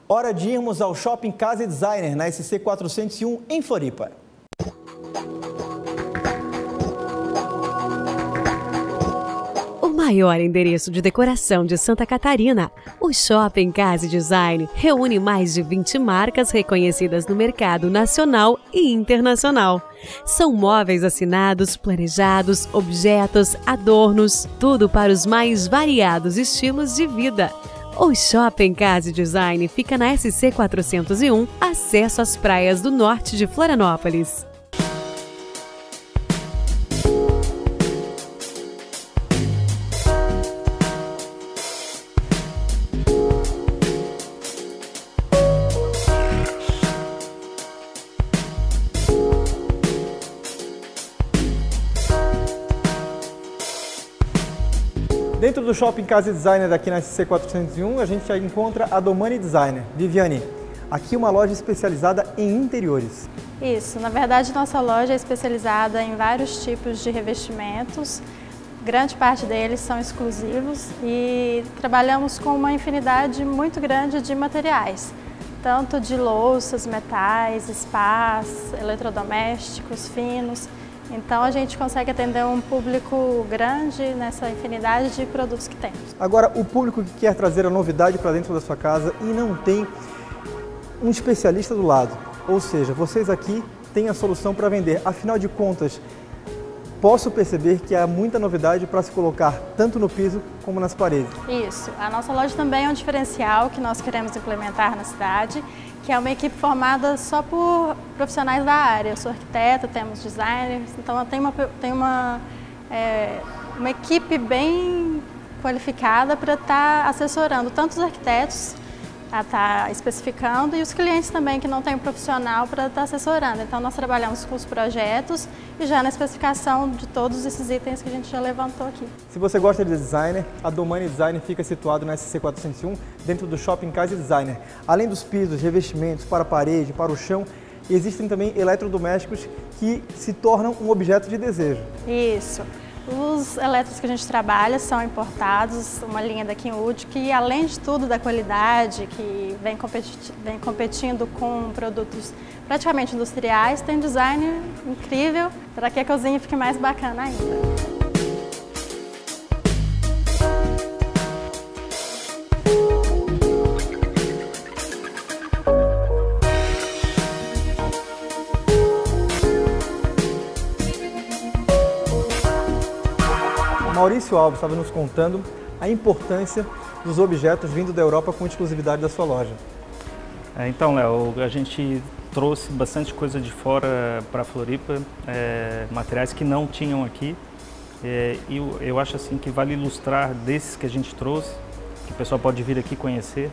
Hora de irmos ao Shopping Casa e Designer, na SC 401, em Floripa. O maior endereço de decoração de Santa Catarina, o Shopping Casa e Design reúne mais de 20 marcas reconhecidas no mercado nacional e internacional. São móveis assinados, planejados, objetos, adornos, tudo para os mais variados estilos de vida. O Shopping Casa e Design fica na SC 401, acesso às praias do norte de Florianópolis. Dentro do Shopping Casa e Designer aqui na SC 401, a gente já encontra a Domani Designer. Viviane, aqui uma loja especializada em interiores. Isso, na verdade nossa loja é especializada em vários tipos de revestimentos, grande parte deles são exclusivos e trabalhamos com uma infinidade muito grande de materiais, tanto de louças, metais, spas, eletrodomésticos finos. Então a gente consegue atender um público grande nessa infinidade de produtos que temos. Agora, o público que quer trazer a novidade para dentro da sua casa e não tem um especialista do lado, ou seja, vocês aqui têm a solução para vender. Afinal de contas, posso perceber que há muita novidade para se colocar tanto no piso como nas paredes. Isso, a nossa loja também é um diferencial que nós queremos implementar na cidade, que é uma equipe formada só por profissionais da área. Eu sou arquiteta, temos designers, então tem uma equipe bem qualificada para estar assessorando tanto os arquitetos a estar especificando e os clientes também que não tem um profissional para estar assessorando. Então nós trabalhamos com os projetos e já na especificação de todos esses itens que a gente já levantou aqui. Se você gosta de designer, a Domani Design fica situado na SC 401, dentro do Shopping Casa e Designer. Além dos pisos, revestimentos para a parede, para o chão, existem também eletrodomésticos que se tornam um objeto de desejo. Isso. Os elétricos que a gente trabalha são importados, uma linha da Kenwood, que além de tudo da qualidade, que vem competindo com produtos praticamente industriais, tem design incrível para que a cozinha fique mais bacana ainda. Maurício Alves estava nos contando a importância dos objetos vindo da Europa com exclusividade da sua loja. Então, Léo, a gente trouxe bastante coisa de fora para Floripa, materiais que não tinham aqui. E eu acho assim que vale ilustrar desses que a gente trouxe, que o pessoal pode vir aqui conhecer.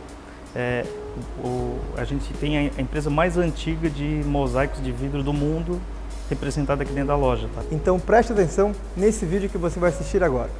A gente tem a empresa mais antiga de mosaicos de vidro do mundo, representada aqui dentro da loja. Tá? Então preste atenção nesse vídeo que você vai assistir agora.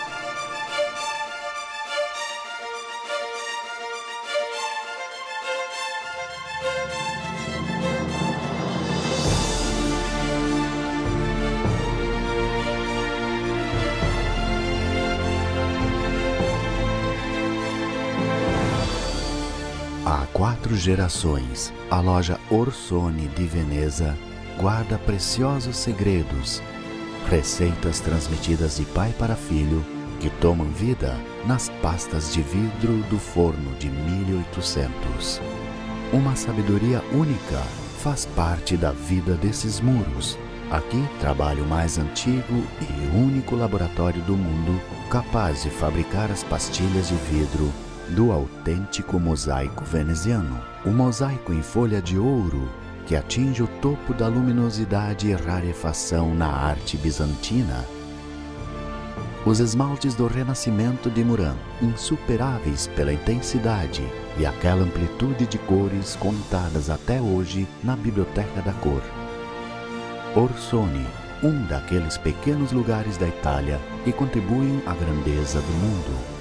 Há 4 gerações, a loja Orsoni de Veneza guarda preciosos segredos, receitas transmitidas de pai para filho que tomam vida nas pastas de vidro do forno de 1800. Uma sabedoria única faz parte da vida desses muros. Aqui trabalha o mais antigo e único laboratório do mundo capaz de fabricar as pastilhas de vidro do autêntico mosaico veneziano. O mosaico em folha de ouro que atinge o topo da luminosidade e rarefação na arte bizantina. Os esmaltes do Renascimento de Muran, insuperáveis pela intensidade e aquela amplitude de cores contadas até hoje na Biblioteca da Cor. Orsoni, um daqueles pequenos lugares da Itália que contribuem à grandeza do mundo.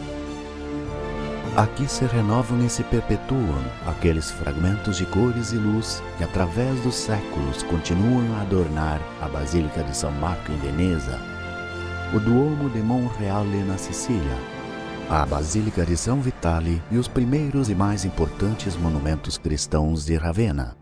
Aqui se renovam e se perpetuam aqueles fragmentos de cores e luz que, através dos séculos, continuam a adornar a Basílica de São Marco em Veneza, o Duomo de Monreale na Sicília, a Basílica de São Vitale e os primeiros e mais importantes monumentos cristãos de Ravenna.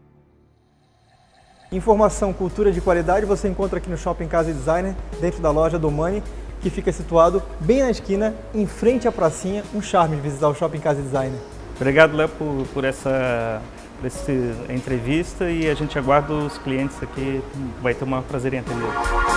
Informação, cultura de qualidade você encontra aqui no Shopping Casa Designer, dentro da loja Domani, que fica situado bem na esquina, em frente à pracinha. Um charme de visitar o Shopping Casa Designer. Obrigado, Léo, por essa entrevista, e a gente aguarda os clientes aqui. Vai ter um prazer em atender.